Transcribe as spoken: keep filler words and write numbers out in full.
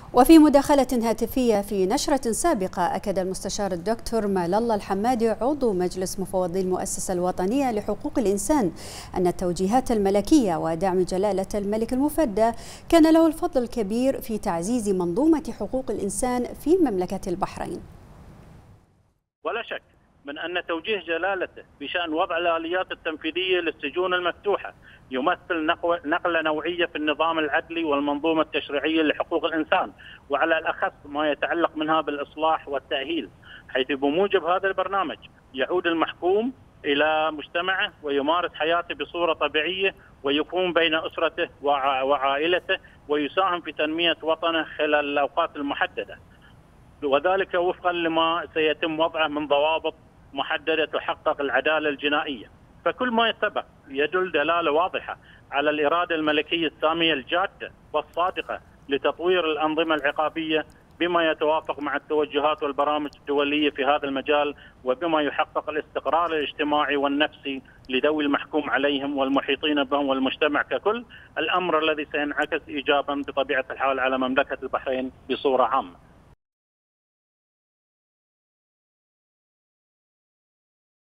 وفي مداخلة هاتفية في نشرة سابقة، أكد المستشار الدكتور مال الله الحمادي عضو مجلس مفوضي المؤسسة الوطنية لحقوق الإنسان أن التوجيهات الملكية ودعم جلالة الملك المفدى كان له الفضل الكبير في تعزيز منظومة حقوق الإنسان في مملكة البحرين. ولا شك من أن توجيه جلالته بشأن وضع الآليات التنفيذية للسجون المفتوحة يمثل نقلة نوعية في النظام العدلي والمنظومة التشريعية لحقوق الإنسان، وعلى الأخص ما يتعلق منها بالإصلاح والتأهيل، حيث بموجب هذا البرنامج يعود المحكوم إلى مجتمعه ويمارس حياته بصورة طبيعية ويكون بين أسرته وعائلته ويساهم في تنمية وطنه خلال الأوقات المحددة، وذلك وفقا لما سيتم وضعه من ضوابط محددة تحقق العدالة الجنائية. فكل ما سبق يدل دلالة واضحة على الإرادة الملكية السامية الجادة والصادقة لتطوير الأنظمة العقابية بما يتوافق مع التوجهات والبرامج الدولية في هذا المجال، وبما يحقق الاستقرار الاجتماعي والنفسي لذوي المحكوم عليهم والمحيطين بهم والمجتمع ككل، الأمر الذي سينعكس إيجابا بطبيعة الحال على مملكة البحرين بصورة عامة.